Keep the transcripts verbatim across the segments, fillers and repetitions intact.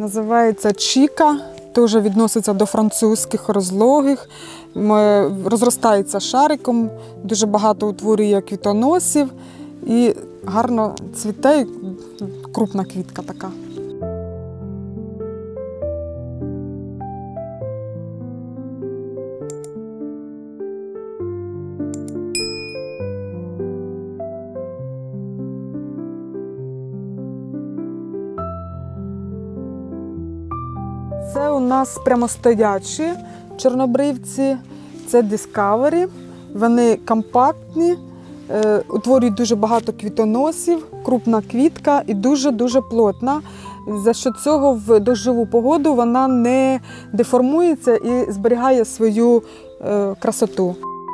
Називається чіка, теж відноситься до французьких розлогих, розростається шариком, дуже багато утворює квітоносів і гарно цвіте, крупна квітка така. Це у нас прямостоячі чорнобривці, це Discovery. Вони компактні, утворюють дуже багато квітоносів, крупна квітка і дуже-дуже плотна. За що цього в дощову погоду вона не деформується і зберігає свою красоту.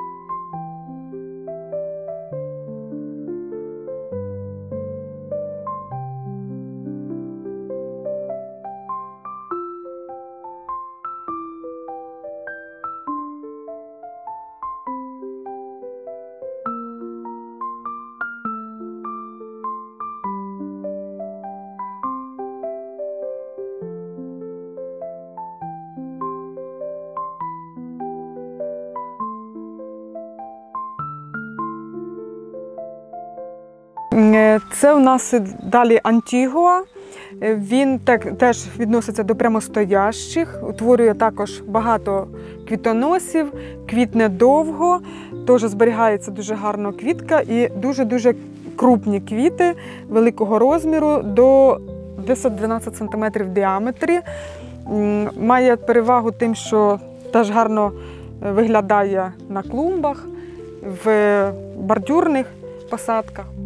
Це у нас далі Антігуа. Він так, теж відноситься до прямостоящих, утворює також багато квітоносів, квітне довго, теж зберігається дуже гарно квітка і дуже-дуже крупні квіти великого розміру, до десять-дванадцять сантиметрів в діаметрі. Має перевагу тим, що теж гарно виглядає на клумбах, в бордюрних посадках.